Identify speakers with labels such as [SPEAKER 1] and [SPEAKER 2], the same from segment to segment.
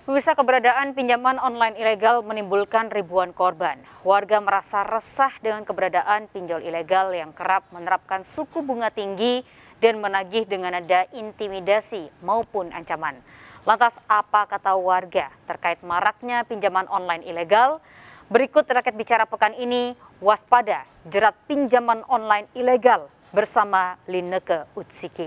[SPEAKER 1] Pemirsa, keberadaan pinjaman online ilegal menimbulkan ribuan korban. Warga merasa resah dengan keberadaan pinjol ilegal yang kerap menerapkan suku bunga tinggi dan menagih dengan nada intimidasi maupun ancaman. Lantas apa kata warga terkait maraknya pinjaman online ilegal? Berikut Rakyat Bicara pekan ini, waspada jerat pinjaman online ilegal bersama Lineke Utsiki.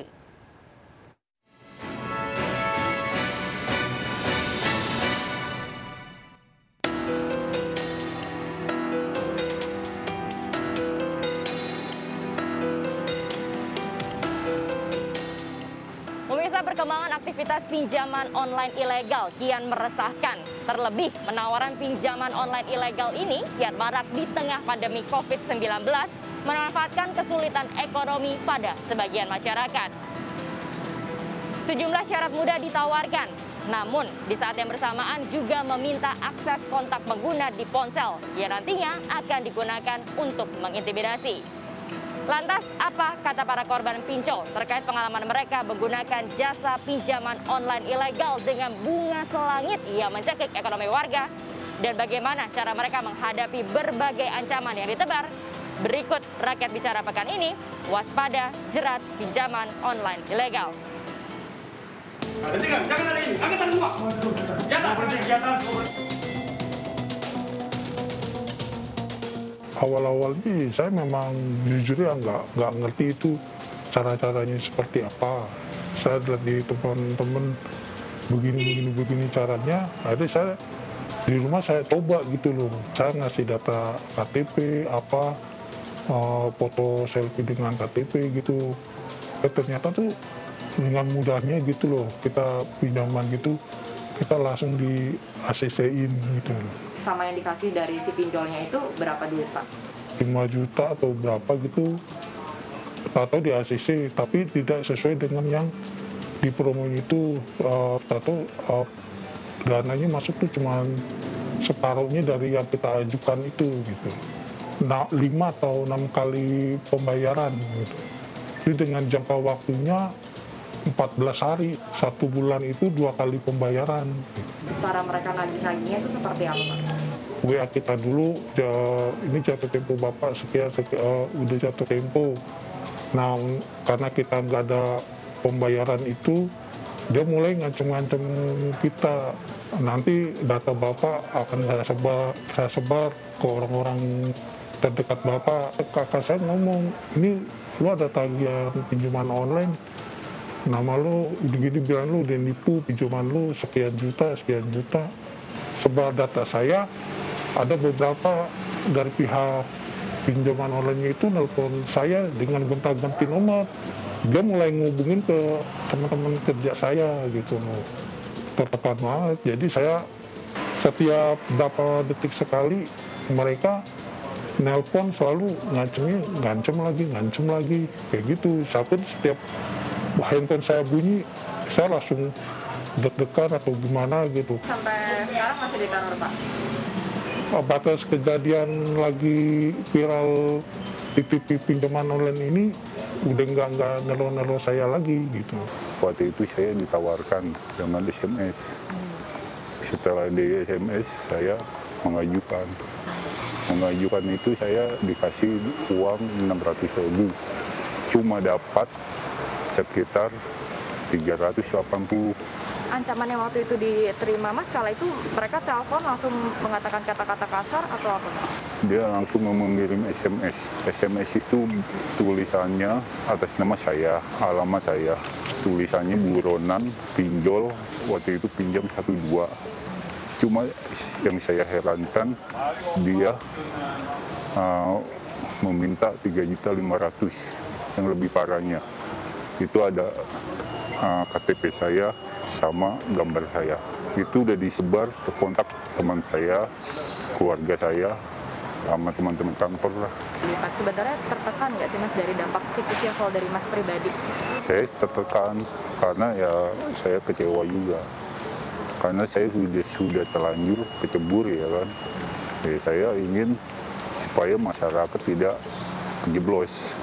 [SPEAKER 2] Pemirsa, perkembangan aktivitas pinjaman online ilegal kian meresahkan. Terlebih, penawaran pinjaman online ilegal ini kian marak di tengah pandemi COVID-19, memanfaatkan kesulitan ekonomi pada sebagian masyarakat. Sejumlah syarat mudah ditawarkan, namun di saat yang bersamaan juga meminta akses kontak pengguna di ponsel yang nantinya akan digunakan untuk mengintimidasi. Lantas, apa kata para korban pinjol terkait pengalaman mereka menggunakan jasa pinjaman online ilegal dengan bunga selangit yang mencekik ekonomi warga? Dan bagaimana cara mereka menghadapi berbagai ancaman yang ditebar? Berikut Rakyat Bicara pekan ini, waspada jerat pinjaman online ilegal.
[SPEAKER 3] Hentikan, jangan ada ini, angkatan semua. Di atas.
[SPEAKER 4] Awal-awalnya saya memang jujur ya nggak ngerti itu cara-caranya seperti apa. Saya lihat di teman-teman begini caranya, akhirnya saya di rumah saya coba gitu loh. Saya ngasih data KTP, foto selfie dengan KTP gitu. Ternyata tuh dengan mudahnya gitu loh, kita pinjaman gitu, kita langsung di ACC-in gitu loh.
[SPEAKER 2] Sama yang dikasih dari si pinjolnya itu berapa duit, Pak?
[SPEAKER 4] 5 juta atau berapa gitu, atau di ACC, tapi tidak sesuai dengan yang di promo itu. Dananya masuk tuh cuma separuhnya dari yang kita ajukan itu gitu. Nah, 5 atau 6 kali pembayaran gitu. Jadi dengan jangka waktunya 14 hari, 1 bulan itu 2 kali pembayaran.
[SPEAKER 2] Cara mereka nagih-nagihnya itu seperti apa, Pak?
[SPEAKER 4] WA kita dulu, ini jatuh tempo Bapak, sekian, udah jatuh tempo. Nah, karena kita nggak ada pembayaran itu, dia mulai ngancem-ngancem kita. Nanti data Bapak akan saya sebar ke orang-orang terdekat Bapak. Kakak saya ngomong, ini lu ada tagihan pinjaman online, nama lu gini bilang lu udah nipu, pinjaman lu sekian juta. Sebar data saya, ada beberapa dari pihak pinjaman online itu nelpon saya dengan gonta-ganti nomor. Dia mulai ngubungin ke teman-teman kerja saya gitu. Tertekan banget. Jadi saya setiap berapa detik sekali mereka nelpon selalu ngancem lagi kayak gitu. Saya pun setiap handphone saya bunyi, saya langsung deg-degan atau gimana gitu.
[SPEAKER 2] Sampai sekarang masih diteror, Pak?
[SPEAKER 4] Batas kejadian lagi viral PPP pinjaman online ini udah nggak nelo saya lagi gitu.
[SPEAKER 5] Waktu itu saya ditawarkan dengan SMS. Setelah di SMS saya mengajukan itu saya dikasih uang 600.000. Cuma dapat sekitar 380.
[SPEAKER 2] Ancaman yang waktu itu diterima Mas, kala itu mereka telepon langsung mengatakan kata-kata kasar atau apa?
[SPEAKER 5] Dia langsung mengirim SMS. SMS itu tulisannya atas nama saya, alamat saya. Tulisannya buronan, pinjol, waktu itu pinjam 1-2. Cuma yang saya herankan, dia meminta 3.500.000. Yang lebih parahnya, itu ada KTP saya sama gambar saya. Itu udah disebar ke kontak teman saya, keluarga saya, sama teman-teman kantor lah.
[SPEAKER 2] Pak, sebenarnya tertekan nggak sih Mas dari dampak psikisnya kalau dari Mas pribadi?
[SPEAKER 5] Saya tertekan karena ya saya kecewa juga. Karena saya sudah terlanjur kecebur ya kan. Saya ingin supaya masyarakat tidak kejeblos.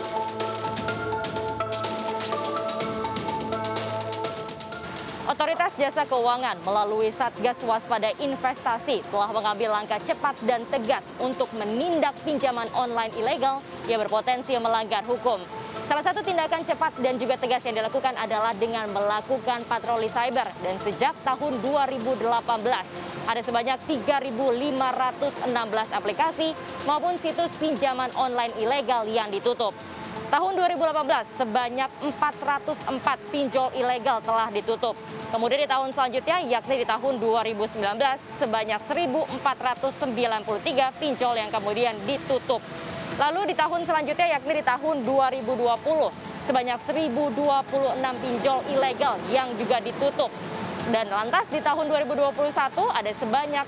[SPEAKER 2] Otoritas Otoritas Jasa Keuangan melalui Satgas Waspada Investasi telah mengambil langkah cepat dan tegas untuk menindak pinjaman online ilegal yang berpotensi melanggar hukum. Salah satu tindakan cepat dan juga tegas yang dilakukan adalah dengan melakukan patroli cyber. Dan sejak tahun 2018, ada sebanyak 3.516 aplikasi maupun situs pinjaman online ilegal yang ditutup. Tahun 2018, sebanyak 404 pinjol ilegal telah ditutup. Kemudian di tahun selanjutnya, yakni di tahun 2019, sebanyak 1.493 pinjol yang kemudian ditutup. Lalu di tahun selanjutnya, yakni di tahun 2020, sebanyak 1.026 pinjol ilegal yang juga ditutup. Dan lantas di tahun 2021 ada sebanyak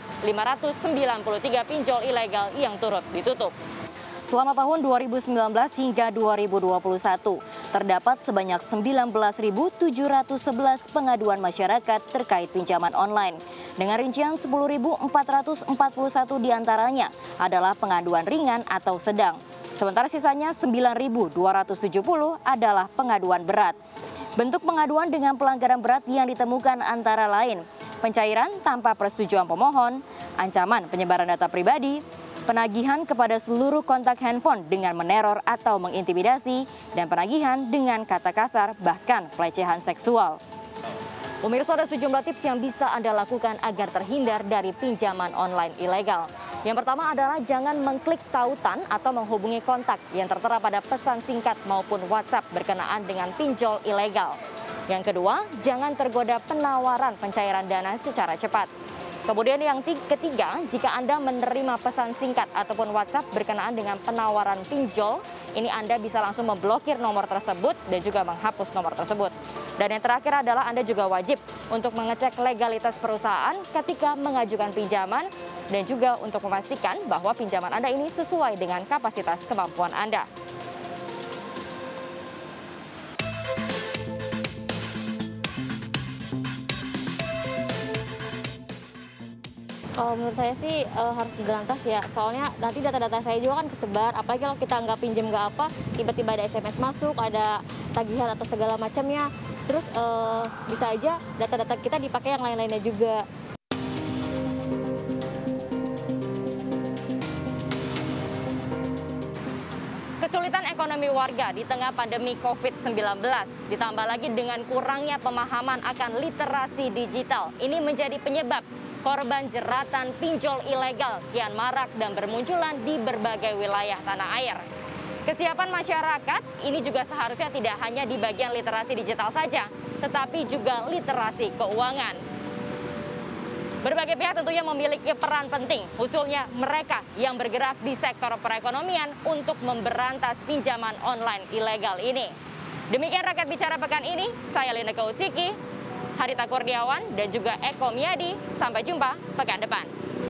[SPEAKER 2] 593 pinjol ilegal yang turut ditutup. Selama tahun 2019 hingga 2021, terdapat sebanyak 19.711 pengaduan masyarakat terkait pinjaman online. Dengan rincian 10.441 diantaranya adalah pengaduan ringan atau sedang. Sementara sisanya 9.270 adalah pengaduan berat. Bentuk pengaduan dengan pelanggaran berat yang ditemukan antara lain pencairan tanpa persetujuan pemohon, ancaman penyebaran data pribadi, penagihan kepada seluruh kontak handphone dengan meneror atau mengintimidasi, dan penagihan dengan kata kasar bahkan pelecehan seksual. Pemirsa, ada sejumlah tips yang bisa Anda lakukan agar terhindar dari pinjaman online ilegal. Yang pertama adalah jangan mengklik tautan atau menghubungi kontak yang tertera pada pesan singkat maupun WhatsApp berkenaan dengan pinjol ilegal. Yang kedua, jangan tergoda penawaran pencairan dana secara cepat. Kemudian yang ketiga, jika Anda menerima pesan singkat ataupun WhatsApp berkenaan dengan penawaran pinjol, ini Anda bisa langsung memblokir nomor tersebut dan juga menghapus nomor tersebut. Dan yang terakhir adalah Anda juga wajib untuk mengecek legalitas perusahaan ketika mengajukan pinjaman dan juga untuk memastikan bahwa pinjaman Anda ini sesuai dengan kapasitas kemampuan Anda.
[SPEAKER 6] Kalau menurut saya sih harus diberantas ya, soalnya nanti data-data saya juga kan kesebar, apalagi kalau kita nggak pinjam nggak apa, tiba-tiba ada SMS masuk, ada tagihan atau segala macamnya, terus bisa aja data-data kita dipakai yang lain-lainnya juga.
[SPEAKER 2] Kesulitan ekonomi warga di tengah pandemi COVID-19, ditambah lagi dengan kurangnya pemahaman akan literasi digital, ini menjadi penyebab korban jeratan pinjol ilegal kian marak dan bermunculan di berbagai wilayah tanah air. Kesiapan masyarakat ini juga seharusnya tidak hanya di bagian literasi digital saja, tetapi juga literasi keuangan. Berbagai pihak tentunya memiliki peran penting, khususnya mereka yang bergerak di sektor perekonomian untuk memberantas pinjaman online ilegal ini. Demikian Rakyat Bicara pekan ini, saya Linda Kautsiki, Harita Kurniawan, dan juga Eko Miadi. Sampai jumpa pekan depan.